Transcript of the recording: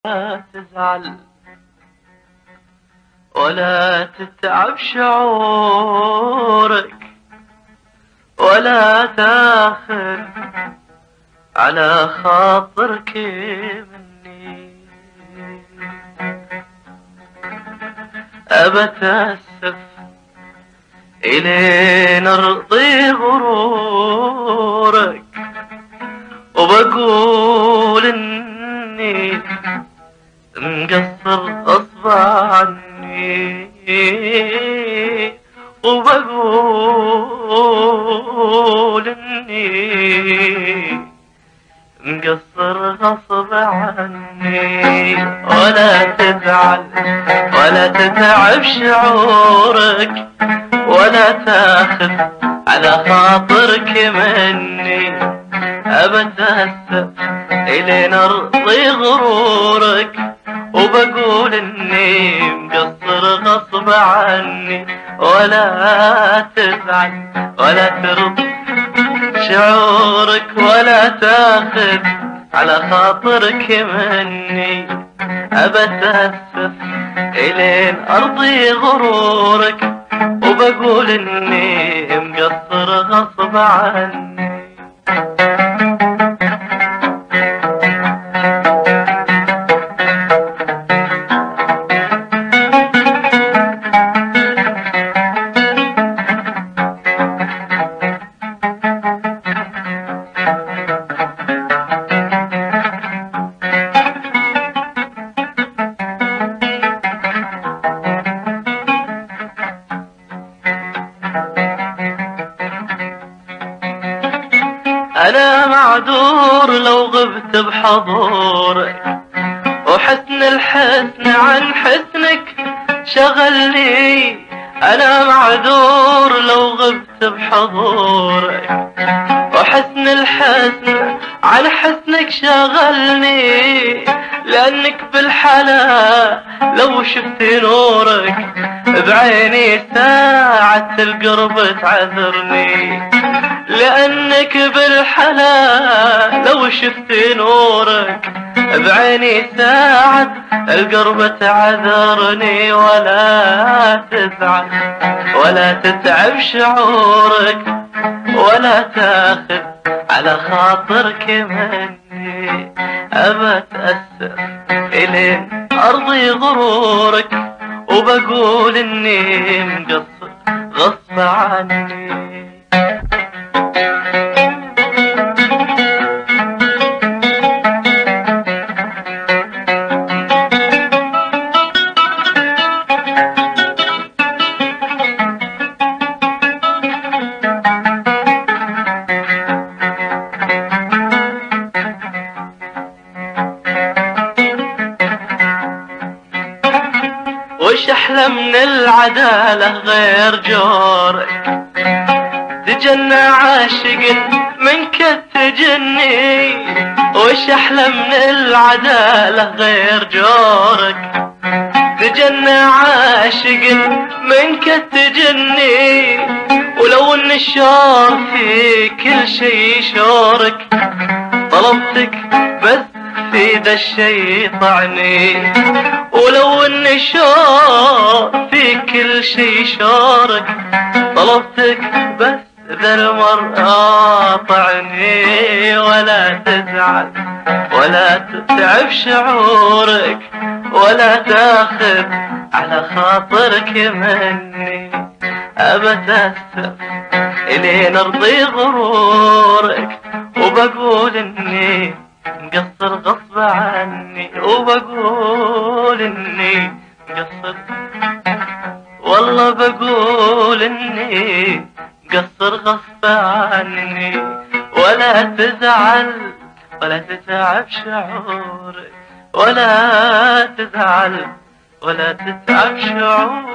لا تزعل ولا تتعب شعورك ولا تاخذ على خاطرك مني. أبتأسف إلين أرضي غرورك وبقول إني مقصر غصب عني، وبقول إني مقصر غصب عني. ولا تزعل ولا تتعب شعورك ولا تاخذ على خاطرك مني. أبتأسف إلين أرضي غرورك وبقول إني مقصر غصب عني. ولا تزعل ولا ترضى شعورك ولا تاخذ على خاطرك مني. أبتأسف إلين أرضي غرورك وبقول إني مقصر غصب عني. أنا معذور لو غبت بحضورك وحسن الحسن عن حسنك شغلني. أنا معذور لو غبت بحضورك وحسن الحسن عن حسنك شغلني. لأنك بالحلا لو شفت نورك بعيني ساعة القرب تعذرني. لأنك بالحلا لو شفت نورك بعيني ساعة القرب تعذرني. ولا تزعل ولا تتعب شعورك ولا تاخذ على خاطرك مني. أبتأسف إلين أرضي غرورك وبقول إني مقصر غصب عني. وش أحلى من العدالة غير جورك؟ تجنى عاشق منك تجني. وش أحلى من العدالة غير جورك؟ تجنى عاشق منك تجني. ولو ان الشور في كل شي شورك طلبتك بس في ذا الشي طعني. ولو ان الشور في كل شي شورك طلبتك بس ذا المرأة طعني. ولا تزعل ولا تتعب شعورك ولا تاخذ على خاطرك مني. أبتأسف إلين أرضي غرورك وبقول إني مقصر غصب عني. وبقول إني مقصر والله بقول إني مقصر غصب عني. ولا تزعل ولا تتعب شعورك ولا تزعل ولا تتعب شعورك